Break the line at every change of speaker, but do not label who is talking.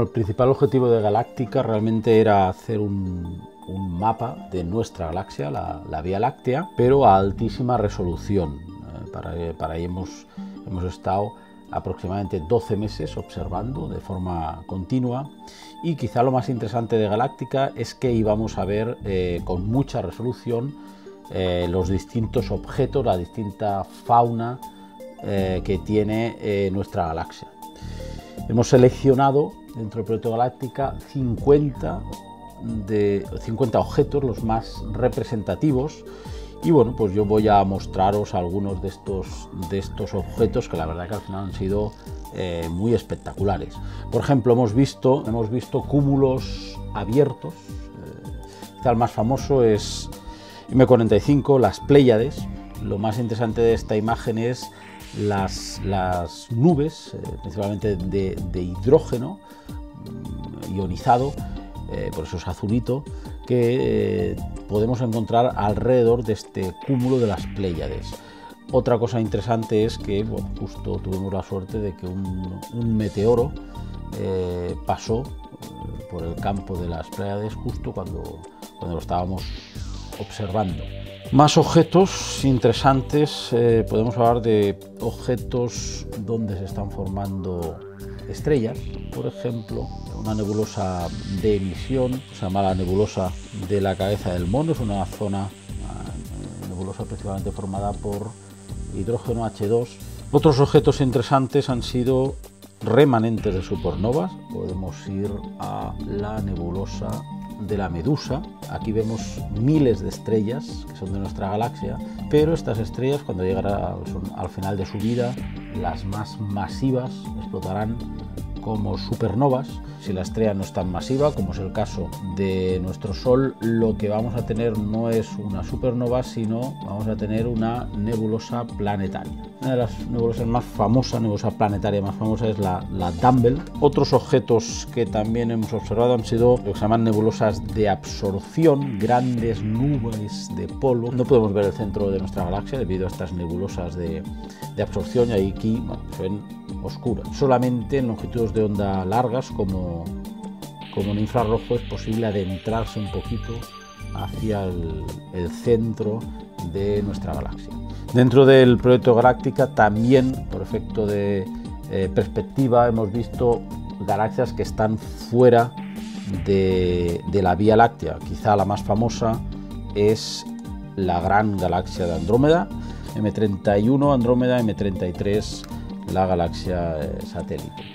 el principal objetivo de Galáctica realmente era hacer un mapa de nuestra galaxia, la Vía Láctea, pero a altísima resolución. Para ello hemos estado aproximadamente 12 meses observando de forma continua, y quizá lo más interesante de Galáctica es que íbamos a ver con mucha resolución los distintos objetos, la distinta fauna que tiene nuestra galaxia. Hemos seleccionado dentro del proyecto Galáctica 50 objetos, los más representativos, y bueno, pues yo voy a mostraros algunos de estos objetos que la verdad que al final han sido muy espectaculares. Por ejemplo, hemos visto cúmulos abiertos. Quizá el más famoso es M45, las Pléyades. Lo más interesante de esta imagen es las nubes, principalmente de hidrógeno ionizado, por eso es azulito, que podemos encontrar alrededor de este cúmulo de las Pléyades. Otra cosa interesante es que, bueno, justo tuvimos la suerte de que un meteoro pasó por el campo de las Pléyades justo cuando lo estábamos observando. Más objetos interesantes, podemos hablar de objetos donde se están formando estrellas. Por ejemplo, una nebulosa de emisión, se llama la nebulosa de la cabeza del mono. Es una nebulosa principalmente formada por hidrógeno H2. Otros objetos interesantes han sido remanentes de supernovas. Podemos ir a la nebulosa de la Medusa. Aquí vemos miles de estrellas que son de nuestra galaxia, pero estas estrellas, cuando llegan al final de su vida, las más masivas explotarán como supernovas. Si la estrella no es tan masiva, como es el caso de nuestro Sol, lo que vamos a tener no es una supernova, sino vamos a tener una nebulosa planetaria. Una de las nebulosas más famosas, nebulosa planetaria más famosa, es la Dumble. Otros objetos que también hemos observado han sido lo que se llaman nebulosas de absorción, grandes nubes de polvo. No podemos ver el centro de nuestra galaxia debido a estas nebulosas de absorción, y aquí, bueno, se ven oscuras. Solamente en longitudes de onda largas, como en infrarrojo, es posible adentrarse un poquito hacia el centro de nuestra galaxia. Dentro del proyecto Galáctica también, por efecto de perspectiva, hemos visto galaxias que están fuera de la Vía Láctea. Quizá la más famosa es la gran galaxia de Andrómeda, M31 Andrómeda, M33 la galaxia satélite.